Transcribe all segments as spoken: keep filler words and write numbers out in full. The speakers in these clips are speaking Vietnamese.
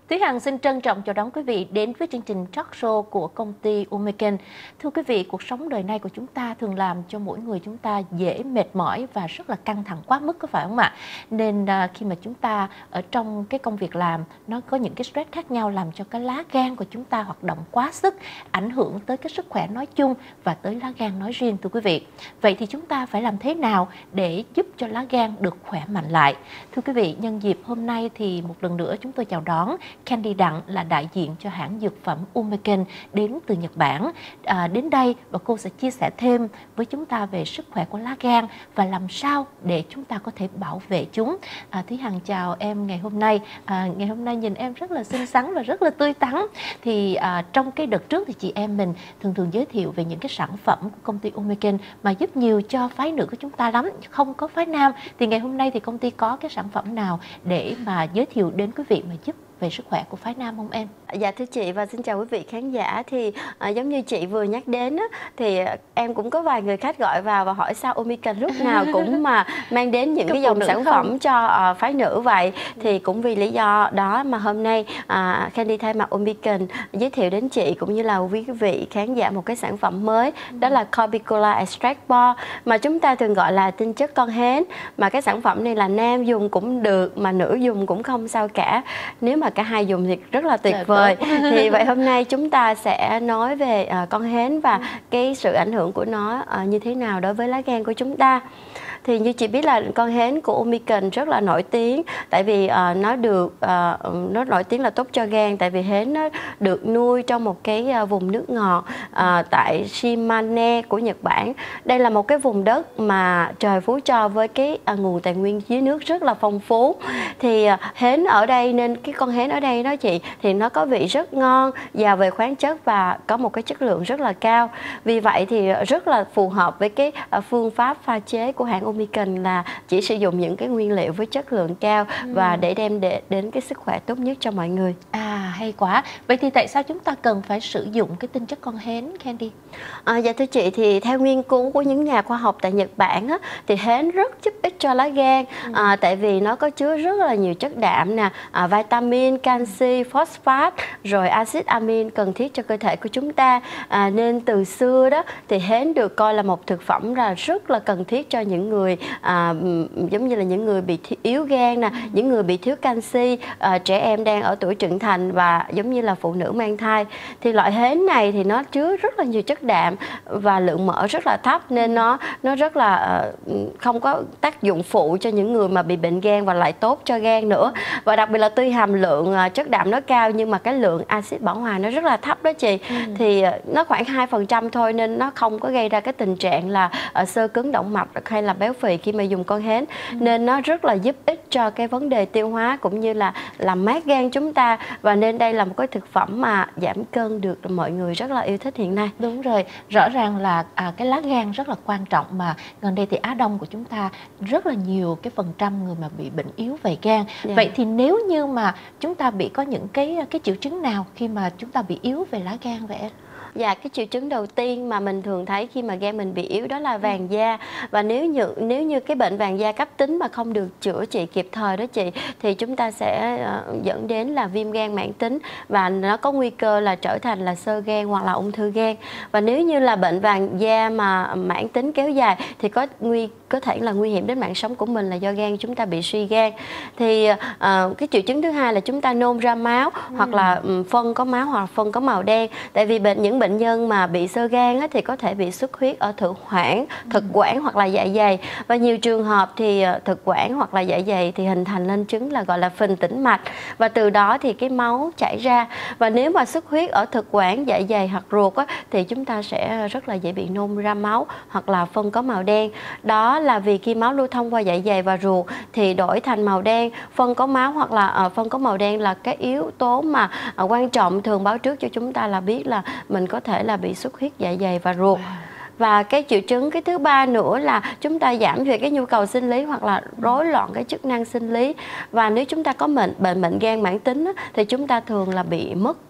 Thúy Hằng xin trân trọng chào đón quý vị đến với chương trình talk show của công ty Omecon. Thưa quý vị, cuộc sống đời nay của chúng ta thường làm cho mỗi người chúng ta dễ mệt mỏi và rất là căng thẳng quá mức, có phải không ạ? Nên à, khi mà chúng ta ở trong cái công việc làm, nó có những cái stress khác nhau làm cho cái lá gan của chúng ta hoạt động quá sức, ảnh hưởng tới cái sức khỏe nói chung và tới lá gan nói riêng, thưa quý vị. Vậy thì chúng ta phải làm thế nào để giúp cho lá gan được khỏe mạnh lại? Thưa quý vị, nhân dịp hôm nay thì một lần nữa chúng tôi chào đón Candy Đặng là đại diện cho hãng dược phẩm Omecon đến từ Nhật Bản à, đến đây, và cô sẽ chia sẻ thêm với chúng ta về sức khỏe của lá gan và làm sao để chúng ta có thể bảo vệ chúng. à, Thúy Hằng chào em ngày hôm nay. à, Ngày hôm nay nhìn em rất là xinh xắn và rất là tươi tắn. Thì à, trong cái đợt trước thì chị em mình thường thường giới thiệu về những cái sản phẩm của công ty Omecon mà giúp nhiều cho phái nữ của chúng ta lắm, không có phái nam. Thì ngày hôm nay thì công ty có cái sản phẩm nào để mà giới thiệu đến quý vị mà giúp về sức khỏe của phái nam không em? Dạ thưa chị, và xin chào quý vị khán giả. Thì à, giống như chị vừa nhắc đến á, thì em cũng có vài người khách gọi vào và hỏi sao Omecon lúc nào cũng mà mang đến những cái dòng sản không? phẩm cho à, phái nữ vậy. Thì cũng vì lý do đó mà hôm nay à, Candy thay mặt Omecon giới thiệu đến chị cũng như là quý vị khán giả một cái sản phẩm mới, đó là Corbicola Extract Bar, mà chúng ta thường gọi là tinh chất con hến. Mà cái sản phẩm này là nam dùng cũng được mà nữ dùng cũng không sao cả, nếu mà cả hai dùng thì rất là tuyệt vời. Thì vậy hôm nay chúng ta sẽ nói về uh, con hến và cái sự ảnh hưởng của nó uh, như thế nào đối với lá gan của chúng ta. Thì như chị biết là con hến của Omecon rất là nổi tiếng, tại vì uh, nó được uh, nó nổi tiếng là tốt cho gan, tại vì hến nó được nuôi trong một cái uh, vùng nước ngọt uh, tại Shimane của Nhật Bản. Đây là một cái vùng đất mà trời phú cho với cái uh, nguồn tài nguyên dưới nước rất là phong phú. Thì uh, hến ở đây, nên cái con hến ở đây đó chị, thì nó có vị rất ngon, giàu về khoáng chất và có một cái chất lượng rất là cao. Vì vậy thì rất là phù hợp với cái uh, phương pháp pha chế của hãng Omecon là chỉ sử dụng những cái nguyên liệu với chất lượng cao ừ. và để đem để đến cái sức khỏe tốt nhất cho mọi người. À, hay quá. Vậy thì tại sao chúng ta cần phải sử dụng cái tinh chất con hến, Candy? À, dạ thưa chị, thì theo nghiên cứu của những nhà khoa học tại Nhật Bản á, thì hến rất giúp ích cho lá gan ừ. à, tại vì nó có chứa rất là nhiều chất đạm nè, à, vitamin, canxi, phosphat, rồi axit amin cần thiết cho cơ thể của chúng ta. À, nên từ xưa đó thì hến được coi là một thực phẩm là rất là cần thiết cho những người à, giống như là những người bị yếu gan nè, ừ. những người bị thiếu canxi, à, trẻ em đang ở tuổi trưởng thành và giống như là phụ nữ mang thai. Thì loại hến này thì nó chứa rất là nhiều chất đạm và lượng mỡ rất là thấp, nên nó nó rất là uh, không có tác dụng phụ cho những người mà bị bệnh gan và lại tốt cho gan nữa. Và đặc biệt là tuy hàm lượng uh, chất đạm nó cao nhưng mà cái lượng axit bảo hòa nó rất là thấp đó chị. ừ. Thì uh, nó khoảng hai phần trăm thôi, nên nó không có gây ra cái tình trạng là uh, xơ cứng động mạch hay là béo phì khi mà dùng con hến. ừ. Nên nó rất là giúp ích cho cái vấn đề tiêu hóa cũng như là làm mát gan chúng ta, và nên đây là một cái thực phẩm mà giảm cân được mọi người rất là yêu thích hiện nay. Đúng rồi, rõ ràng là à, cái lá gan rất là quan trọng, mà gần đây thì Á Đông của chúng ta rất là nhiều cái phần trăm người mà bị bệnh yếu về gan. yeah. Vậy thì nếu như mà chúng ta bị có những cái cái triệu chứng nào khi mà chúng ta bị yếu về lá gan vậy em? Dạ, cái triệu chứng đầu tiên mà mình thường thấy khi mà gan mình bị yếu đó là vàng da. Và nếu như nếu như cái bệnh vàng da cấp tính mà không được chữa trị kịp thời đó chị, thì chúng ta sẽ uh, dẫn đến là viêm gan mãn tính, và nó có nguy cơ là trở thành là xơ gan hoặc là ung thư gan. Và nếu như là bệnh vàng da mà mãn tính kéo dài thì có nguy có thể là nguy hiểm đến mạng sống của mình, là do gan chúng ta bị suy gan. Thì uh, cái triệu chứng thứ hai là chúng ta nôn ra máu, ừ. hoặc là um, phân có máu hoặc là phân có màu đen. Tại vì bệnh những bệnh nhân mà bị xơ gan á, thì có thể bị xuất huyết ở thực quản, thực quản hoặc là dạ dày. Và nhiều trường hợp thì thực quản hoặc là dạ dày thì hình thành lên chứng là gọi là phình tĩnh mạch, và từ đó thì cái máu chảy ra. Và nếu mà xuất huyết ở thực quản, dạ dày hoặc ruột á, thì chúng ta sẽ rất là dễ bị nôn ra máu hoặc là phân có màu đen. Đó là vì khi máu lưu thông qua dạ dày và ruột thì đổi thành màu đen. Phân có máu hoặc là uh, phân có màu đen là cái yếu tố mà uh, quan trọng, thường báo trước cho chúng ta là biết là mình có thể là bị xuất huyết dạ dày và ruột. Và cái triệu chứng cái thứ ba nữa là chúng ta giảm về cái nhu cầu sinh lý hoặc là rối loạn cái chức năng sinh lý. Và nếu chúng ta có bệnh bệnh bệnh gan mãn tính á, thì chúng ta thường là bị mất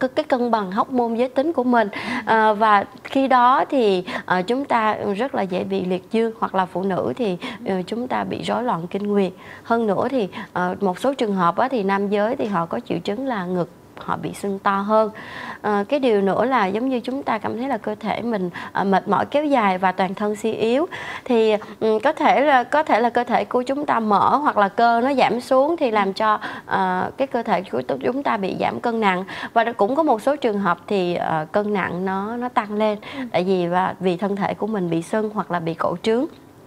cái cân bằng hormone giới tính của mình. À, và khi đó thì à, chúng ta rất là dễ bị liệt dương, hoặc là phụ nữ thì à, chúng ta bị rối loạn kinh nguyệt. Hơn nữa thì à, một số trường hợp á, thì nam giới thì họ có triệu chứng là ngực họ bị sưng to hơn. À, cái điều nữa là giống như chúng ta cảm thấy là cơ thể mình à, mệt mỏi kéo dài và toàn thân suy yếu, thì um, có thể là có thể là cơ thể của chúng ta mỡ hoặc là cơ nó giảm xuống, thì làm cho à, cái cơ thể của chúng ta bị giảm cân nặng. Và cũng có một số trường hợp thì à, cân nặng nó nó tăng lên, tại vì và vì thân thể của mình bị sưng hoặc là bị cổ trướng.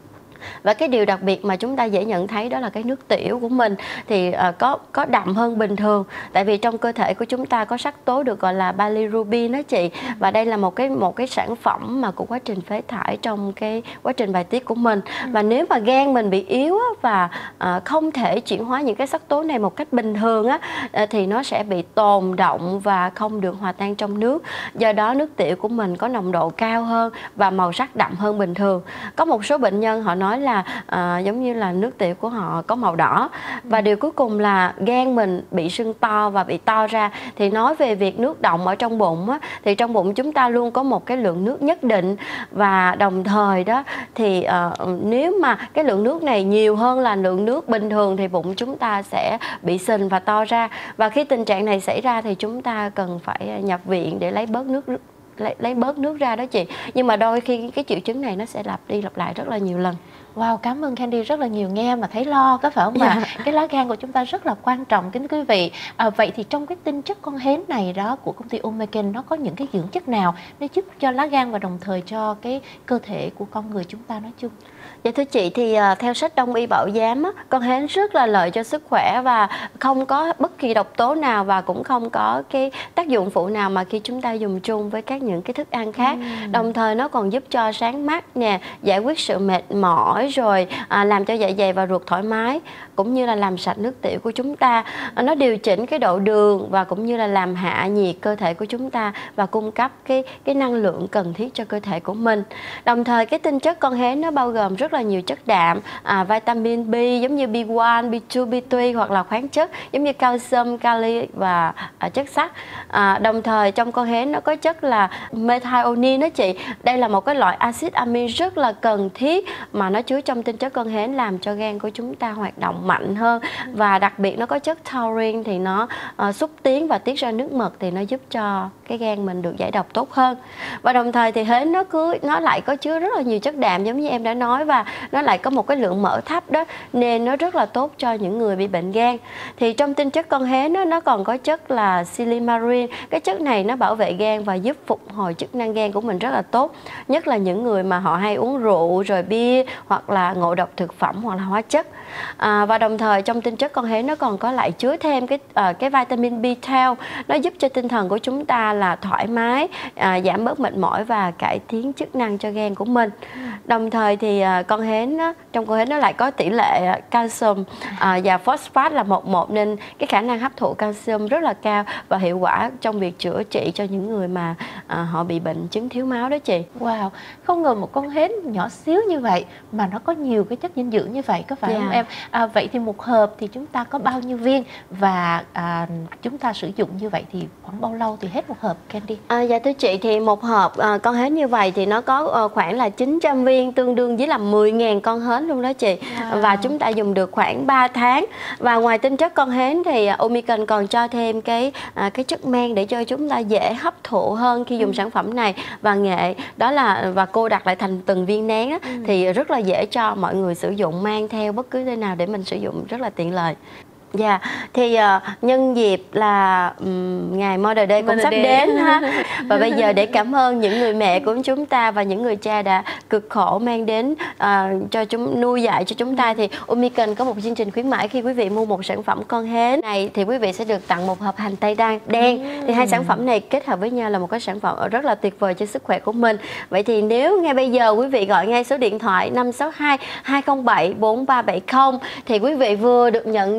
Và cái điều đặc biệt mà chúng ta dễ nhận thấy đó là cái nước tiểu của mình thì uh, có có đậm hơn bình thường, tại vì trong cơ thể của chúng ta có sắc tố được gọi là bilirubin đó chị, và đây là một cái một cái sản phẩm mà của quá trình phế thải trong cái quá trình bài tiết của mình. Và nếu mà gan mình bị yếu á, và uh, không thể chuyển hóa những cái sắc tố này một cách bình thường á, uh, thì nó sẽ bị tồn động và không được hòa tan trong nước. Do đó nước tiểu của mình có nồng độ cao hơn và màu sắc đậm hơn bình thường. Có một số bệnh nhân họ nói là à, giống như là nước tiểu của họ có màu đỏ. Và điều cuối cùng là gan mình bị sưng to và bị to ra. Thì nói về việc nước đọng ở trong bụng á, thì trong bụng chúng ta luôn có một cái lượng nước nhất định, và đồng thời đó thì à, nếu mà cái lượng nước này nhiều hơn là lượng nước bình thường thì bụng chúng ta sẽ bị sình và to ra. Và khi tình trạng này xảy ra thì chúng ta cần phải nhập viện để lấy bớt nước lấy, lấy bớt nước ra đó chị. Nhưng mà đôi khi cái triệu chứng này nó sẽ lặp đi lặp lại rất là nhiều lần. Wow, cảm ơn Candy rất là nhiều, nghe mà thấy lo có phải không ạ? Yeah. Cái lá gan của chúng ta rất là quan trọng kính quý vị. À, vậy thì trong cái tinh chất con hến này đó của công ty Omegen, nó có những cái dưỡng chất nào nó giúp cho lá gan và đồng thời cho cái cơ thể của con người chúng ta nói chung? Dạ thưa chị, thì uh, theo sách Đông y Bảo Giám á, con hến rất là lợi cho sức khỏe và không có bất kỳ độc tố nào, và cũng không có cái tác dụng phụ nào mà khi chúng ta dùng chung với các những cái thức ăn khác. uhm. Đồng thời nó còn giúp cho sáng mắt nè, giải quyết sự mệt mỏi, rồi à, làm cho dạ dày và ruột thoải mái, cũng như là làm sạch nước tiểu của chúng ta. à, Nó điều chỉnh cái độ đường và cũng như là làm hạ nhiệt cơ thể của chúng ta và cung cấp cái, cái năng lượng cần thiết cho cơ thể của mình. Đồng thời cái tinh chất con hến nó bao gồm rất là nhiều chất đạm, à, vitamin B giống như B một, B hai, B ba, hoặc là khoáng chất giống như calcium, kali và à, chất sắt. À, đồng thời trong con hến nó có chất là methionine đó chị. Đây là một cái loại axit amin rất là cần thiết mà nó chứa trong tinh chất con hến, làm cho gan của chúng ta hoạt động mạnh hơn. Và đặc biệt nó có chất taurine thì nó uh, xúc tiến và tiết ra nước mật, thì nó giúp cho cái gan mình được giải độc tốt hơn. Và đồng thời thì hến nó cứ nó lại có chứa rất là nhiều chất đạm giống như em đã nói, và nó lại có một cái lượng mỡ thấp đó, nên nó rất là tốt cho những người bị bệnh gan. Thì trong tinh chất con hến đó, nó còn có chất là silimarin. Cái chất này nó bảo vệ gan và giúp phục hồi chức năng gan của mình rất là tốt, nhất là những người mà họ hay uống rượu rồi bia, hoặc là ngộ độc thực phẩm hoặc là hóa chất. À, và đồng thời trong tinh chất con hến nó còn có lại chứa thêm cái uh, cái vitamin B hai, nó giúp cho tinh thần của chúng ta là thoải mái, à, giảm bớt mệt mỏi và cải tiến chức năng cho gan của mình. Đồng thời thì à, con hến đó, trong con hến nó lại có tỷ lệ calcium à, và phosphate là một một, nên cái khả năng hấp thụ calcium rất là cao và hiệu quả trong việc chữa trị cho những người mà à, họ bị bệnh chứng thiếu máu đó chị. Wow, không ngờ một con hến nhỏ xíu như vậy mà nó có nhiều cái chất dinh dưỡng như vậy, có phải yeah. không em? À, vậy thì một hộp thì chúng ta có bao nhiêu viên, và à, chúng ta sử dụng như vậy thì khoảng bao lâu thì hết một hộp, Candy? À, dạ thưa chị, thì một hộp à, con hến như vậy thì nó có à, khoảng là chín trăm viên, tương đương với là mười nghìn con hến luôn đó chị. Wow. Và chúng ta dùng được khoảng ba tháng. Và ngoài tinh chất con hến thì uh, Omegen còn cho thêm cái à, cái chất men để cho chúng ta dễ hấp thụ hơn khi dùng ừ. sản phẩm này. Và nghệ đó là và cô đặt lại thành từng viên nén á, ừ. thì rất là dễ cho mọi người sử dụng, mang theo bất cứ nơi nào để mình sử dụng rất là tiện lợi. Dạ, yeah. Thì uh, nhân dịp là um, ngày Mother Day cũng sắp đến ha. Và bây giờ để cảm ơn những người mẹ của chúng ta và những người cha đã cực khổ mang đến uh, cho chúng nuôi dạy cho chúng ta, thì Omegen có một chương trình khuyến mãi. Khi quý vị mua một sản phẩm con hến này thì quý vị sẽ được tặng một hộp hành tây đen đen. Thì hai sản phẩm này kết hợp với nhau là một cái sản phẩm rất là tuyệt vời cho sức khỏe của mình. Vậy thì nếu ngay bây giờ quý vị gọi ngay số điện thoại năm sáu hai hai không bảy bốn ba bảy không thì quý vị vừa được nhận được những chương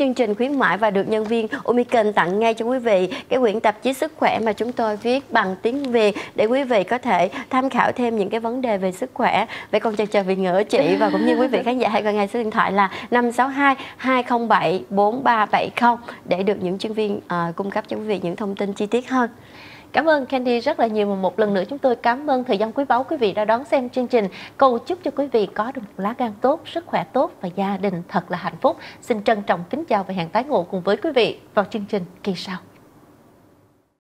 chương trình khuyến mãi và được nhân viên Omicron tặng ngay cho quý vị cái quyển tạp chí sức khỏe mà chúng tôi viết bằng tiếng Việt để quý vị có thể tham khảo thêm những cái vấn đề về sức khỏe. Vậy còn chờ chờ Việt ngữ chị và cũng như quý vị khán giả hãy gọi ngay số điện thoại là năm sáu hai hai không bảy bốn ba bảy không để được những chuyên viên uh, cung cấp cho quý vị những thông tin chi tiết hơn. Cảm ơn Candy rất là nhiều. Một lần nữa chúng tôi cảm ơn thời gian quý báu quý vị đã đón xem chương trình. Cầu chúc cho quý vị có được một lá gan tốt, sức khỏe tốt và gia đình thật là hạnh phúc. Xin trân trọng kính chào và hẹn tái ngộ cùng với quý vị vào chương trình kỳ sau.